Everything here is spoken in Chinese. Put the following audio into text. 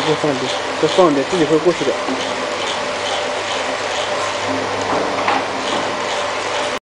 再放点，自己会过去的。